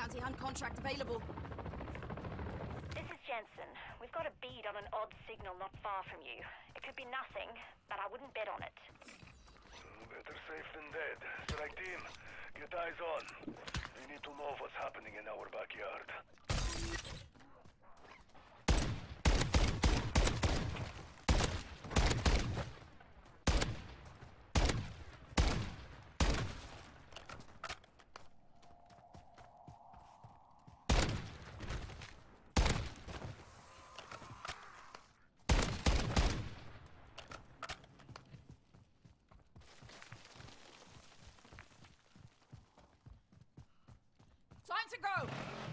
bounty hunt contract available. This is Jensen. We've got a bead on an odd signal not far from you. It could be nothing, but I wouldn't bet on it. Better safe than dead. Strike team, get eyes on. We need to know what's happening in our backyard. Time to go!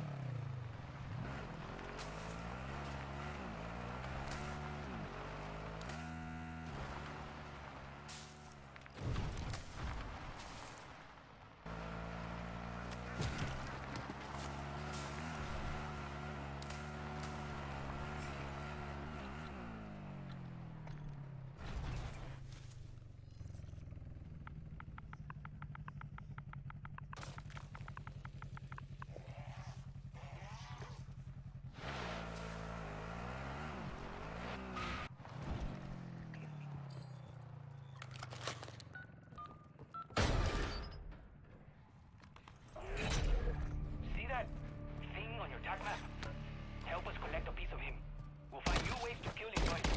Help us collect a piece of him. We'll find new ways to kill his wife.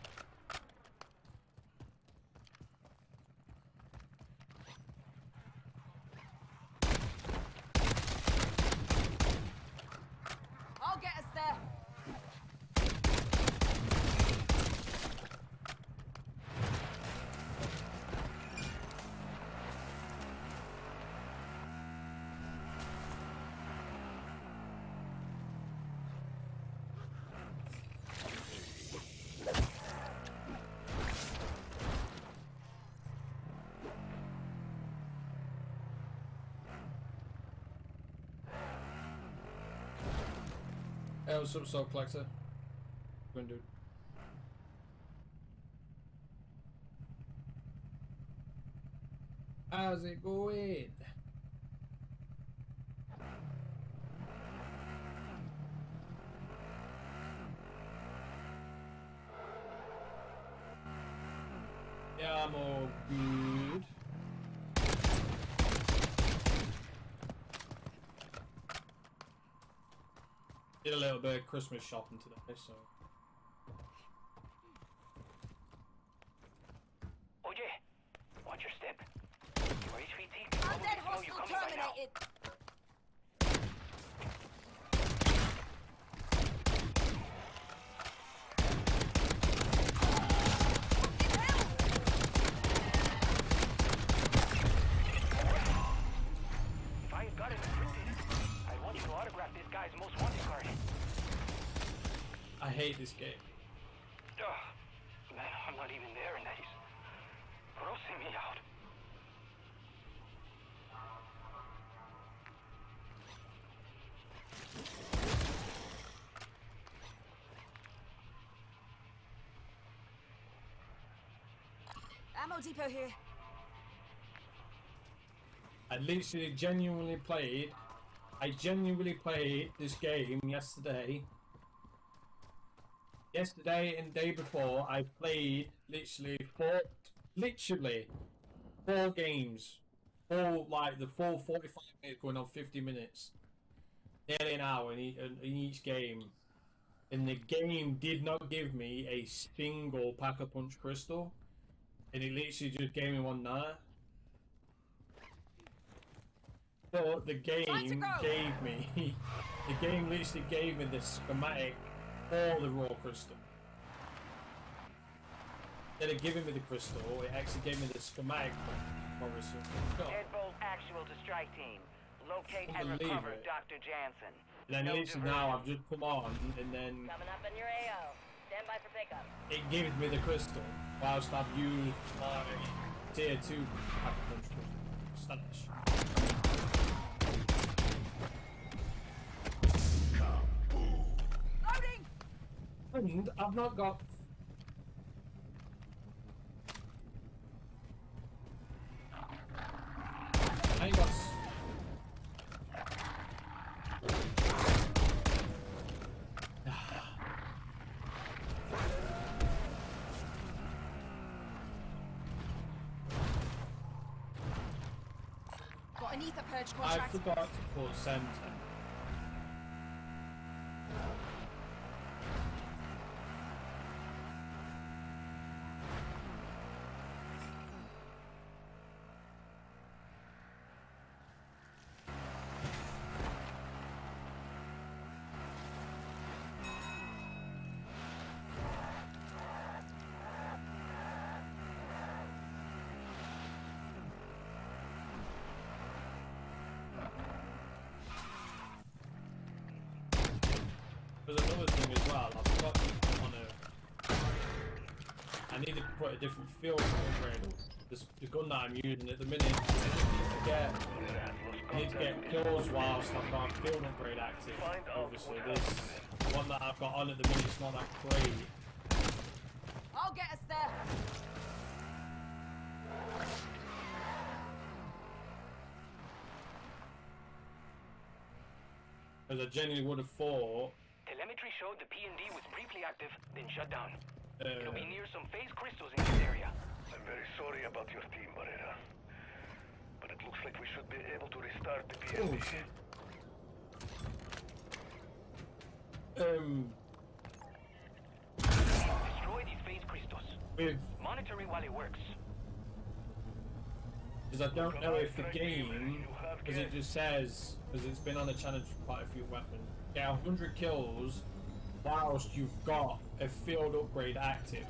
I'll get us there. Hey, what's up, Soul Collector? Good dude. How's it going? Yeah, I'm all good. Did a little bit of Christmas shopping today, so. Oye, watch your step. Your HVT can Undead probably smell you hostile coming by now. terminated. If I had got it encrypted, I want you to autograph this guy's most wanted card. I hate this game. Ugh, man, I'm not even there and that is grossing me out. Ammo depot here. I literally genuinely played. I genuinely played this game yesterday. Yesterday and the day before, I played literally four games. All like the full 45 minutes going on 50 minutes. Nearly an hour in each game. And the game did not give me a single Pack-a-Punch crystal. And it literally just gave me one night. But the game gave me, the game literally gave me the schematic for the raw crystal. Instead of giving me the crystal, it actually gave me the schematic for Morrison. Deadbolt actual to strike team. Locate and recover Dr. Jansen. And then literally now I've just come on and then Coming up in your AO. Stand by for pickup. it gives me the crystal whilst I've used my tier 2 Pack-a-Punch crystal. Loading! And I've not got. I ain't got. beneath a purge I contract. forgot to put center. There's another thing as well, I forgot to put on I needed to put a different field upgrade. The gun that I'm using at the minute, I need to get kills whilst I've got field upgrade active. Obviously, this one that I've got on at the minute is not that great. I'll get us there. Because I genuinely would have thought. Telemetry showed the P&D was briefly active, then shut down. Uh, It'll be near some phase crystals in this area. I'm very sorry about your team, Barrera. But it looks like we should be able to restart the PMD. Destroy these phase crystals. With Monitor it while it works. because I don't know if the game, because it just says, because it's been on the challenge for quite a few weapons, get 100 kills whilst you've got a field upgrade active.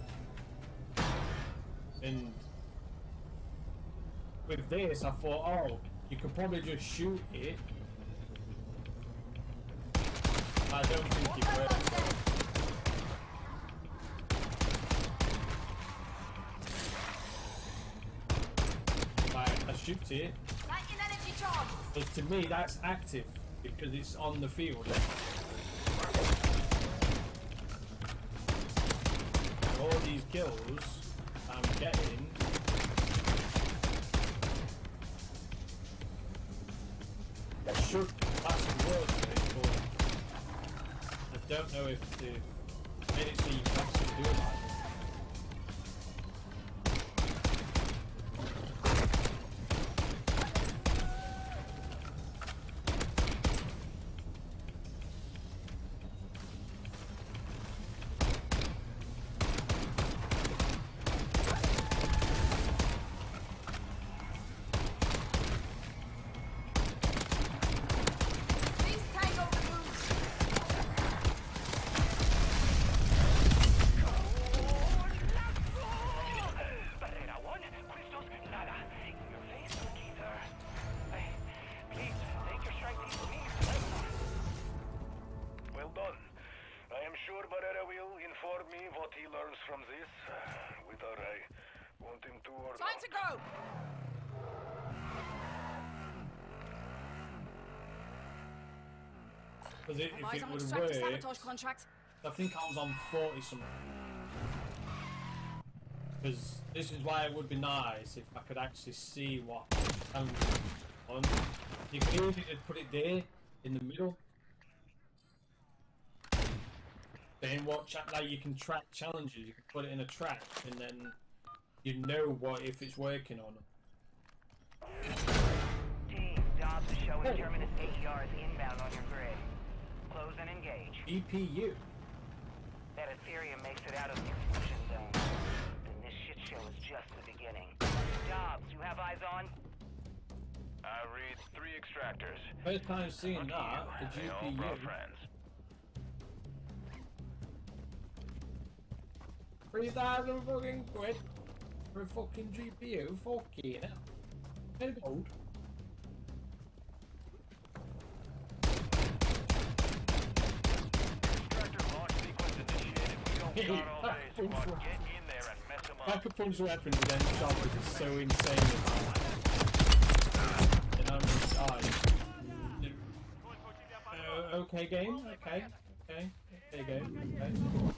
And with this, I thought, oh, you could probably just shoot it. I don't think it works. Like, I shoot it. Lightning energy charge. But to me, that's active because it's on the field. All these kills I'm getting. Should actually work for it, but I don't know if they've made it so you can actually do it. Time to go. Because if Eyes it on would extractor work, sabotage contract. I think I was on 40 something. Because this is why it would be nice if I could actually see what I'm on. You can easily just put it there in the middle. Then what like you can track challenges, you can put it in a track and then you know what if it's working or not. Team, jobs are showing Terminus AER is inbound on your grid. Close and engage. EPU. That Ethereum makes it out of the exclusion zone. Then this shit show is just the beginning. Jobs, you have eyes on? I read 3 extractors. First time seeing that, the They all GPU. brought friends. 3,000 fucking quid for a fucking GPU, fucking hell. Very old. Extractor launch sequence initiated. We don't start all day, squad. Get in there and mess them up. Pack a punch weapons and then shot is so insane. And I'm just, okay game, okay game, okay.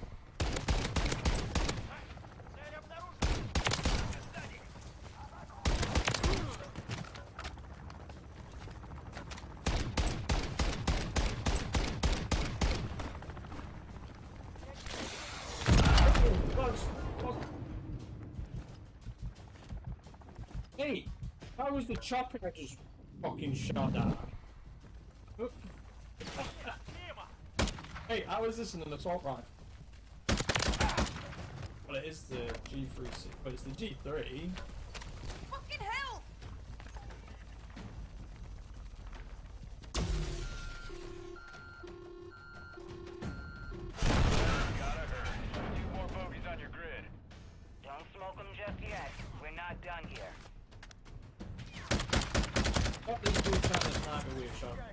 Hey, that was the chopper I just fucking shot at. Hey, how is this an assault rifle? Well, it is the G3, but it's the G3. Fucking hell! Gotta hurry. 2 more bogeys on your grid. Don't smoke them just yet. We're not done here. What these dudes trying to snipe me with a shot?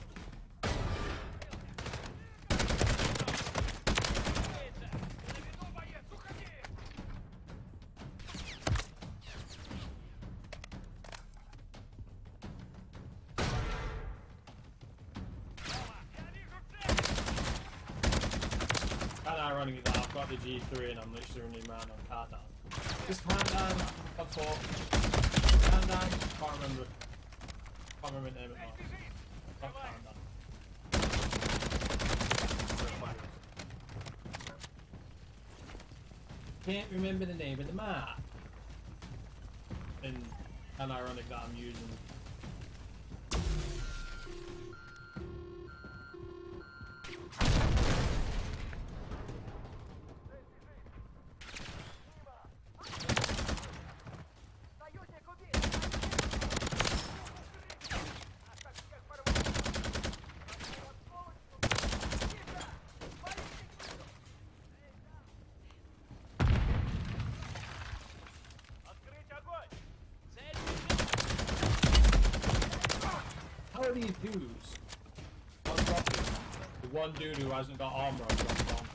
Ironic that I've got the G3 and I'm literally running around on countdown. Just countdown, I thought. Countdown, can't remember. Can't remember the name of it now. Not countdown. Can't remember the name of the map. And ironic that I'm using. How are these dudes? The one dude who hasn't got armor on dropped on.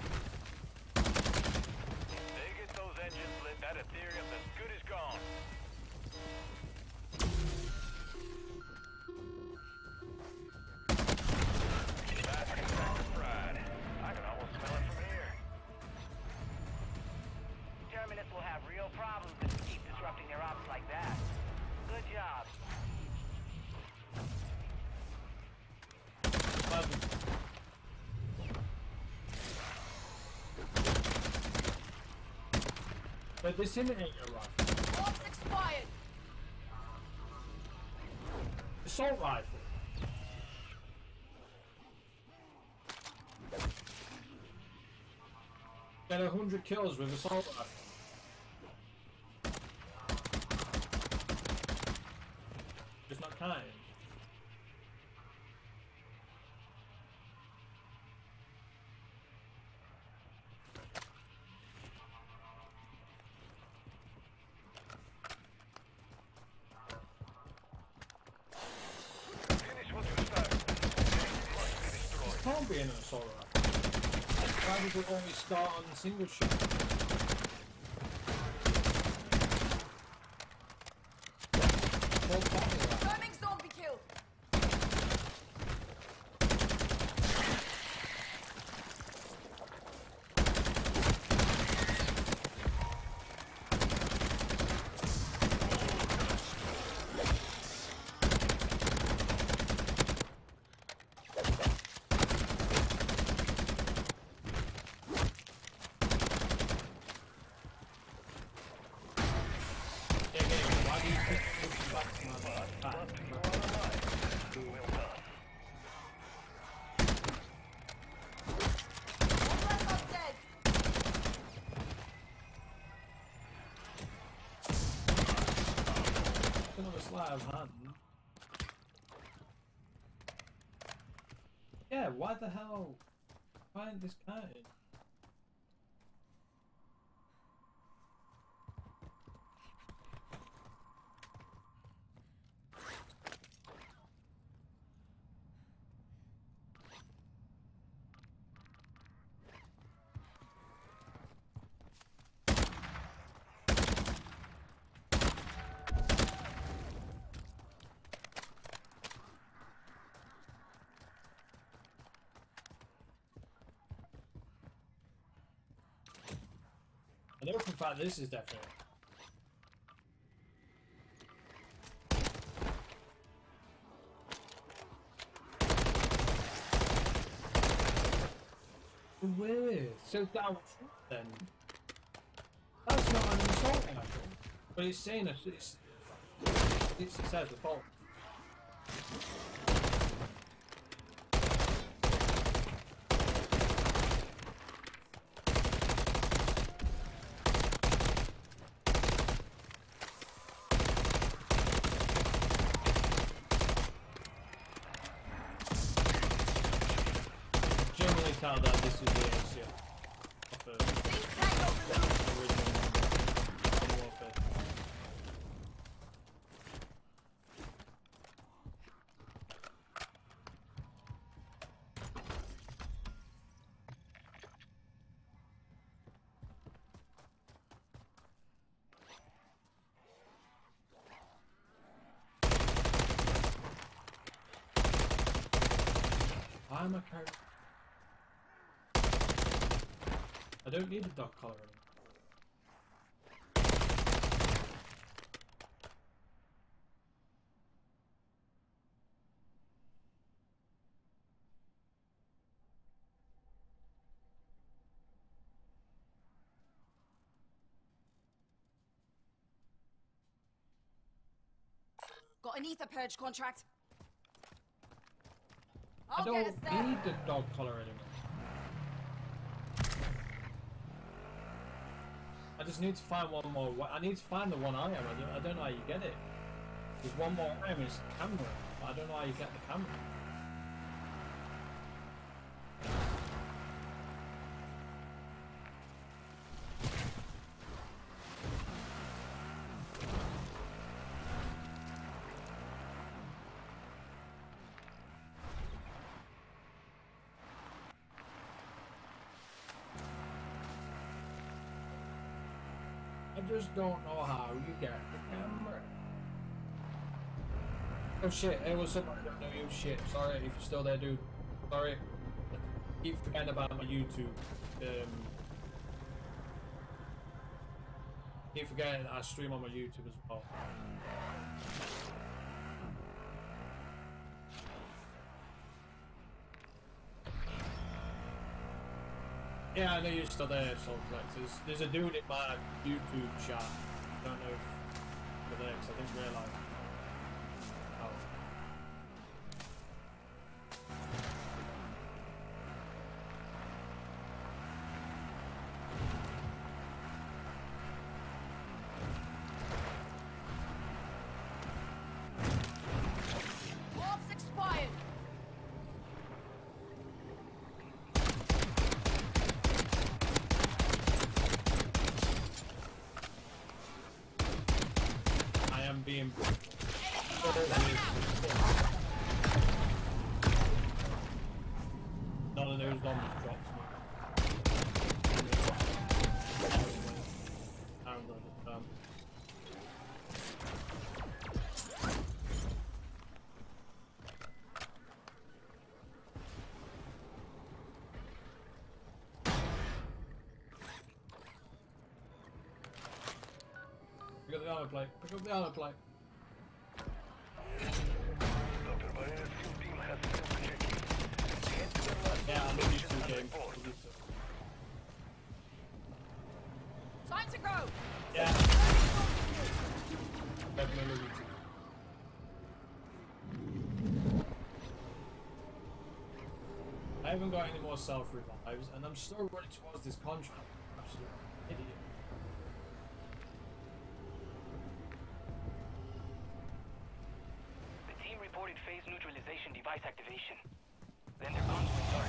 They get those engines lit, that Ethereum's as good as gone. Basket fried. I can almost smell it from here. Terminus will have real problems if we keep disrupting their ops like that. Good job. But this isn't a rifle. Orbs expired! Assault rifle. Get 100 kills with assault rifle. It's not kind. Finish what you started. Must be destroyed. Can't be an assault rifle. Why does it only start on single shot? Well, battle rifle. Confirming zombie kill! Why do you keep pushing back to my back? Well done. One less up dead! Another sleight of hand. Yeah, why the hell? Why isn't this counted? I know for a fact this is definite. Weird. So down then. That's not an assault rifle. But it's saying it says assault. Generally tell that this is the ACL. I'm a card. I don't need a dog collar anymore. Got an ether purge contract. I I'll get us don't there. need the dog collar anymore. I just need to find one more. I need to find the one item. I don't know how you get it. There's one more item. It's a camera. But I don't know how you get the camera. I just don't know how you get the camera. Oh shit, hey, what's up? I don't know you. Shit, sorry if you're still there, dude. Sorry. I keep forgetting about my YouTube. Keep forgetting that I stream on my YouTube as well. Yeah, I know you're still there, so there's a dude in my YouTube chat. I don't know if you're there because I didn't realise. Oh. Orbs expired. I am being. None of those bombs dropped me. I'm gonna Pick up the armor plate. Pick up the armor plate. Dr. Barretta's field team has been checking. Head to the left. Yeah, I'm used to the game. Time to go. Yeah. Definitely. I haven't got any more self-revives, and I'm still running towards this contract. Absolute idiot. The team reported phase neutralization device activation. Then their guns went dark.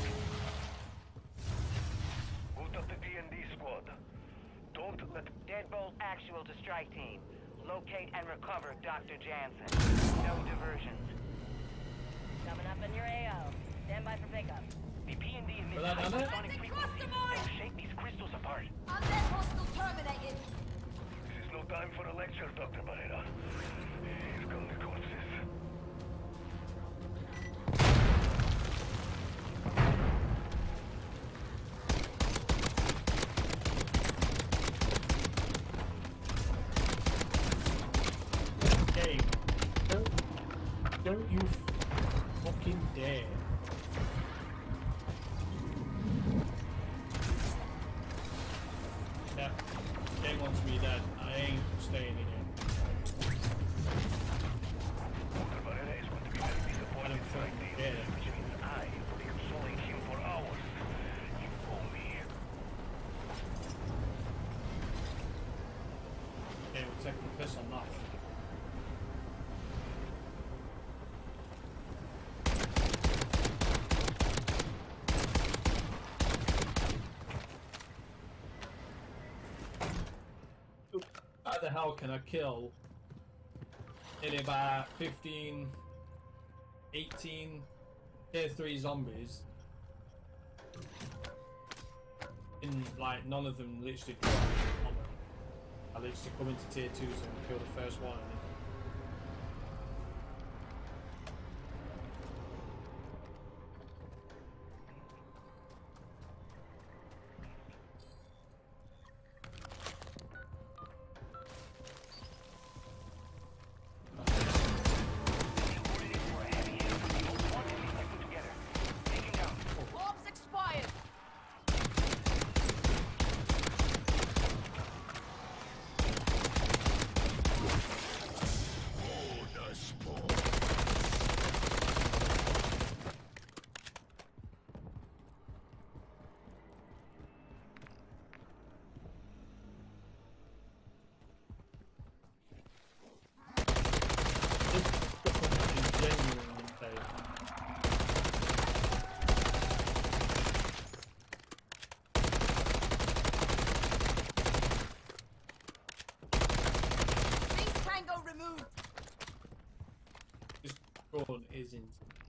Boot up the D&D squad. Don't let... Deadbolt actual to strike team. Locate and recover Dr. Jansen. No diversions. Coming up in your AO. Stand by for pickup. The P&D emits Well, that- hypersonic That's frequencies customer! that shake these crystals apart. Undead hostile terminated. This is no time for a lecture, Dr. Barretta. Here come the corpses. Game. Don't you fucking dare. Yeah. Game wants me dead. I ain't staying in here. Dr. Barretta is going to be taking the piss on that. How the hell can I kill in about 15, 18 tier 3 zombies in like none of them literally drop on them. I literally come into tier 2s and kill the first one. Orbs expired. Base Tango removed. This gun isn't.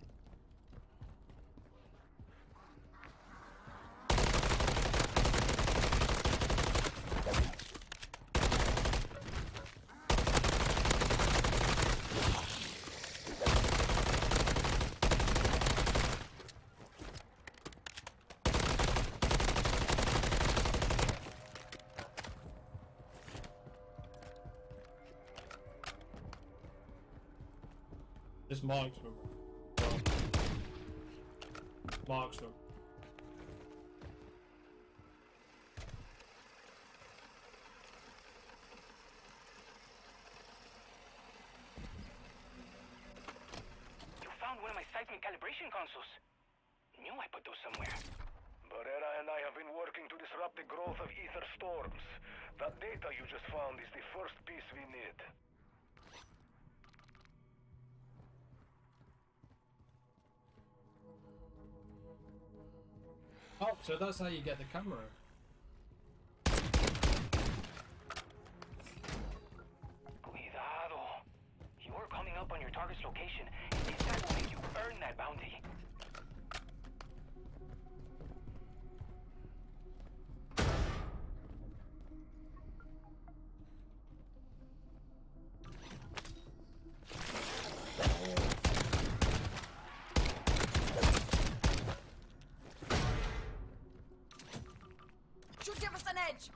This Marksman. Marksman. You found one of my seismic calibration consoles. Knew I put those somewhere. Barrera and I have been working to disrupt the growth of ether storms. That data you just found is the first piece we need. Oh, so that's how you get the camera. Cuidado. You're coming up on your target's location. This time will make you earn that bounty. Should give us an edge.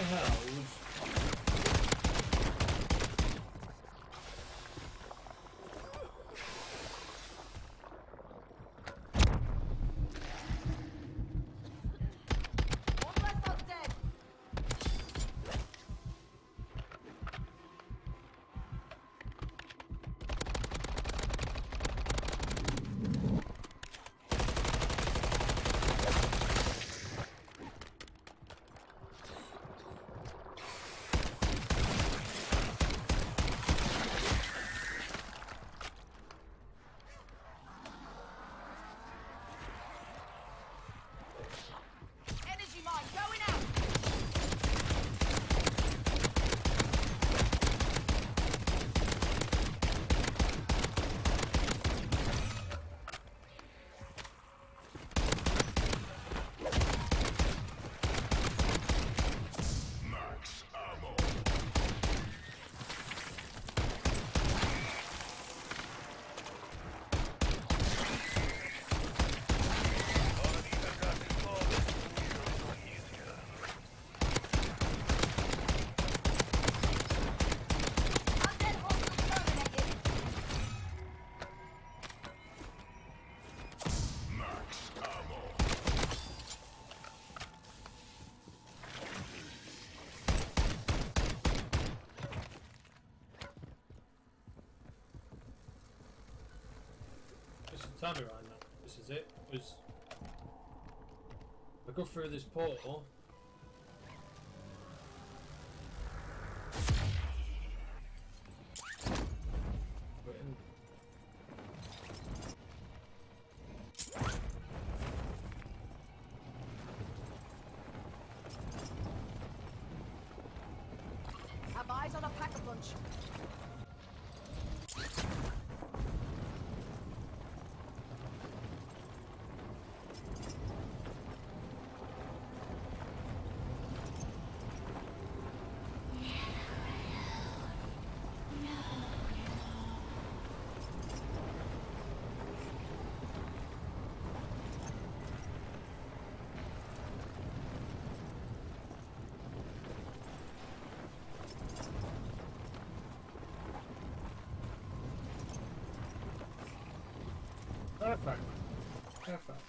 hell's... One less on dead. Energy mine going out. Undead hostile terminated. Just tell me right now. This is it. Because I go through this portal. Have eyes on a pack-a-punch. Perfect. Perfect.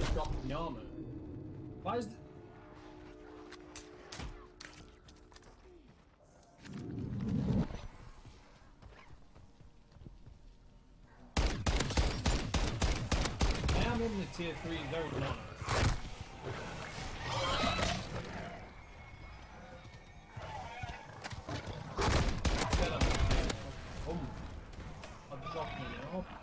just dropped the armor. Why is I am in the tier 3 zone now. I'm dropping it up.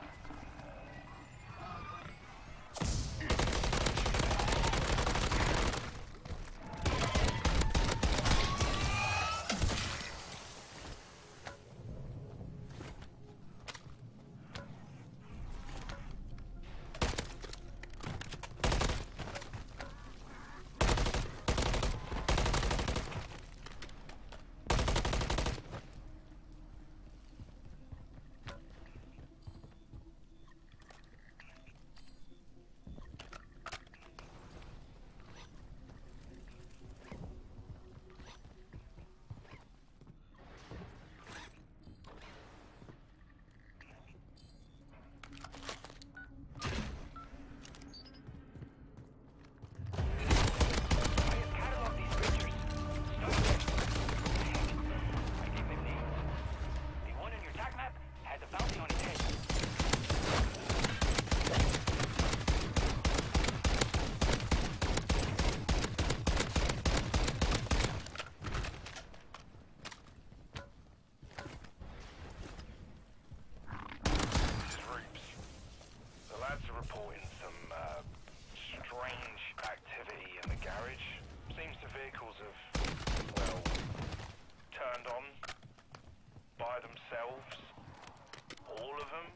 Reporting some strange activity in the garage. Seems the vehicles have, well, turned on by themselves. All of them.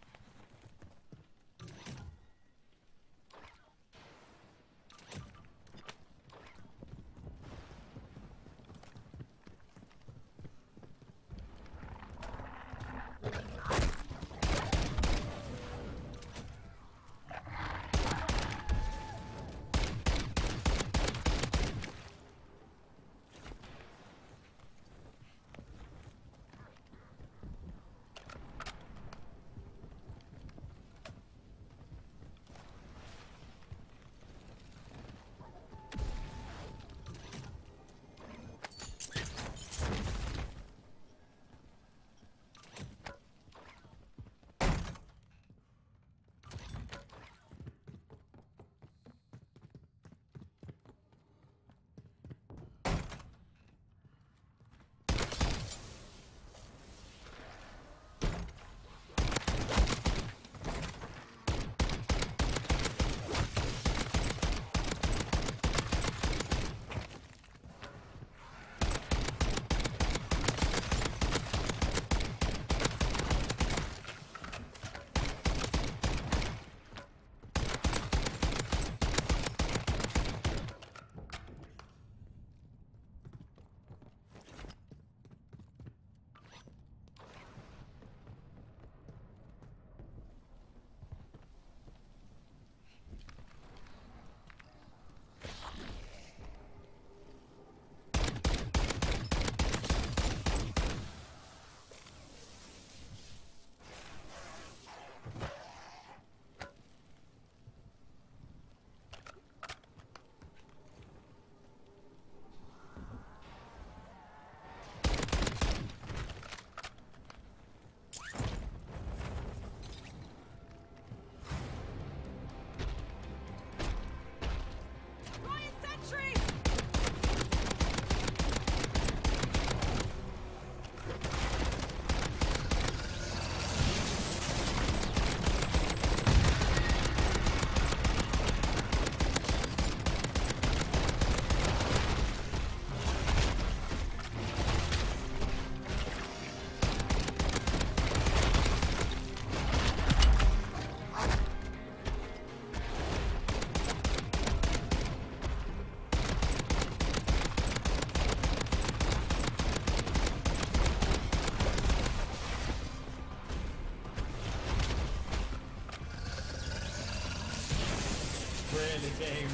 Really, game.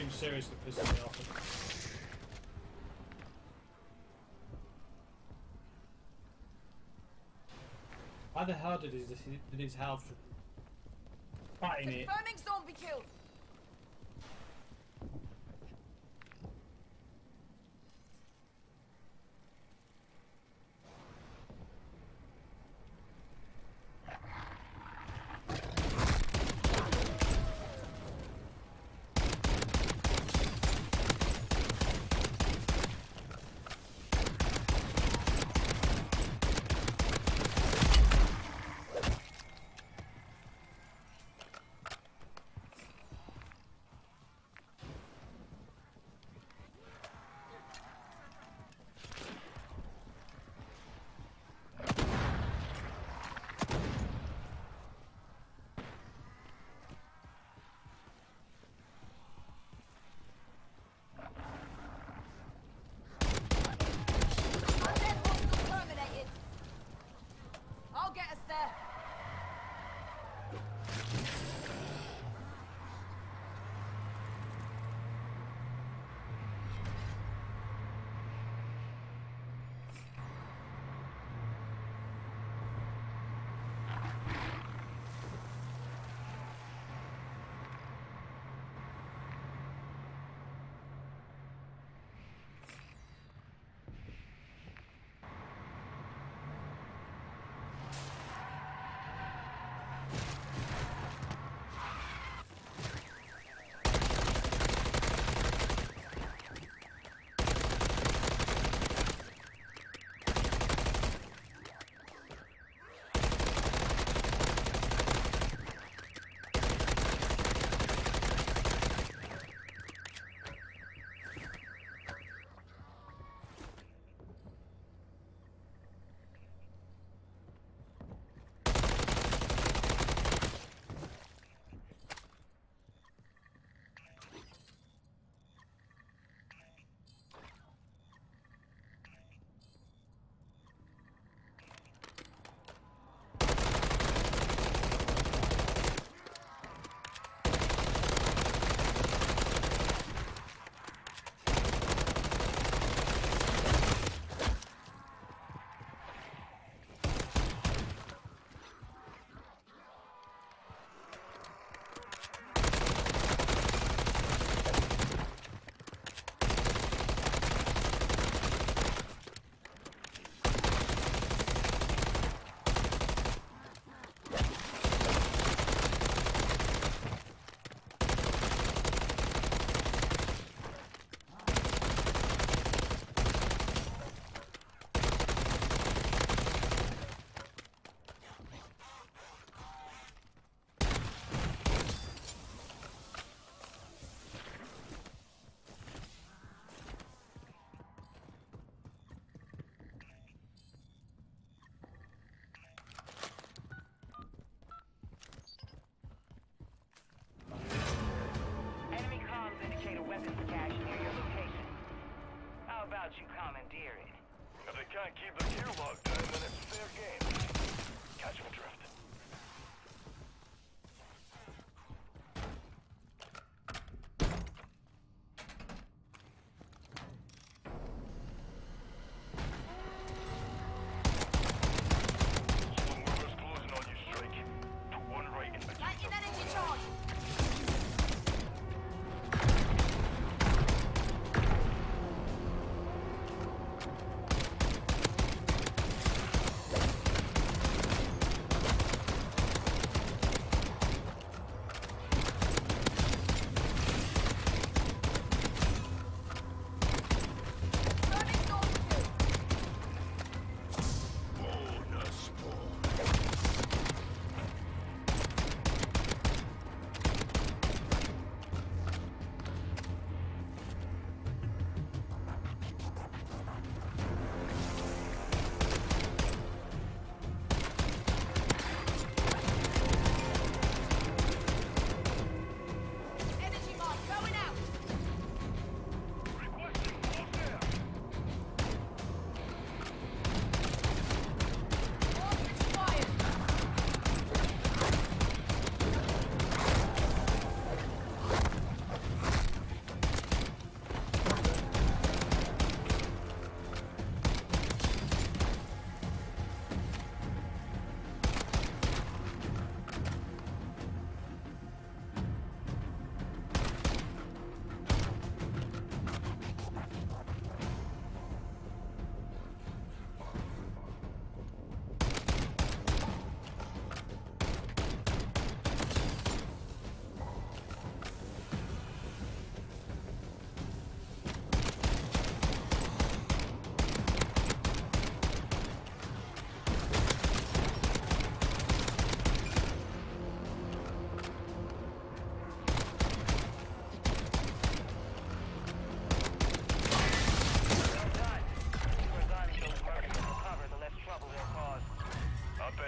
game's seriously pissing me off. Why the hell did his health fighting it? Confirming zombie kill.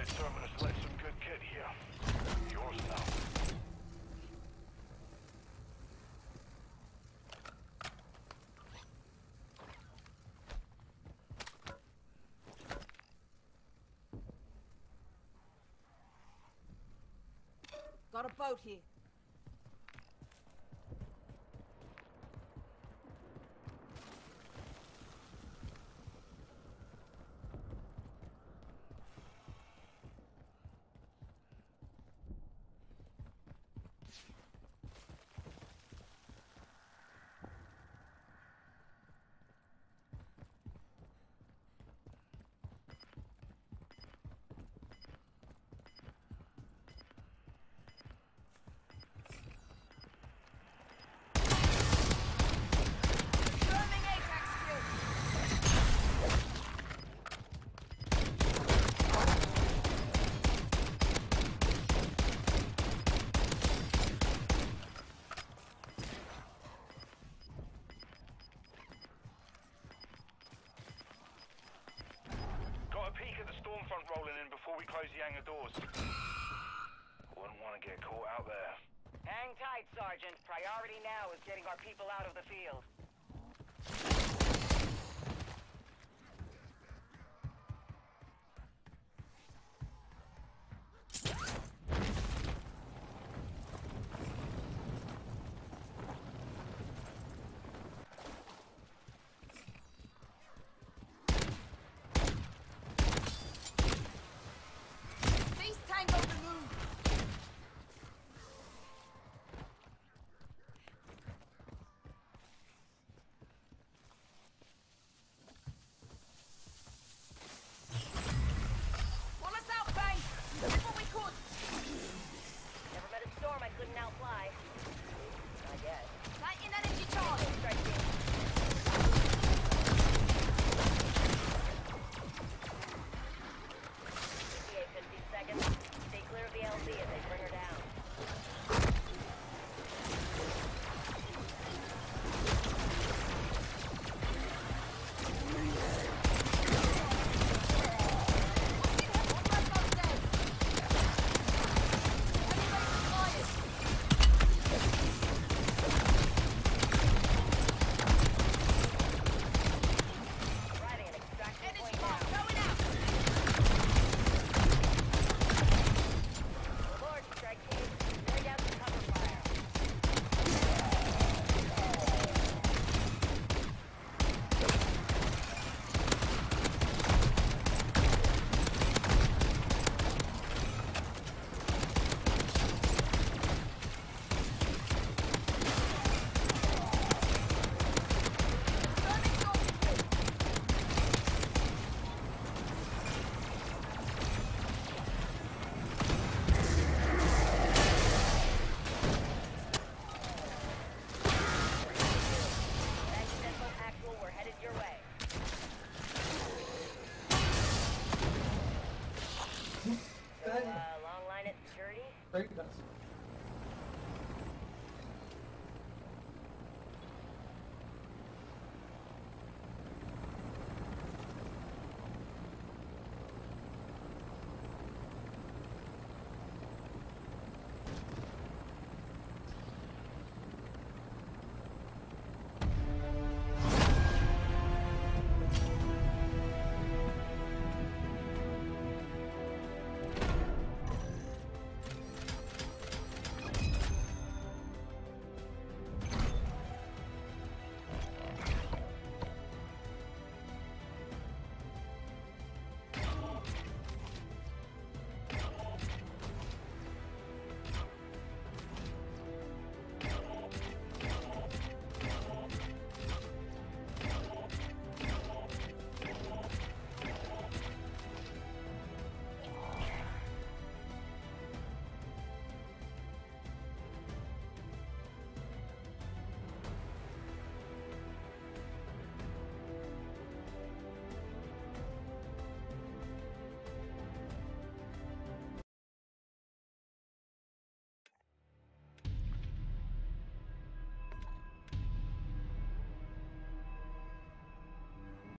Red Terminus left some good kit here. Yours now. Got a boat here. Rolling in before we close the hangar doors. Wouldn't want to get caught out there. Hang tight, Sergeant. Priority now is getting our people out of the field. Great, that's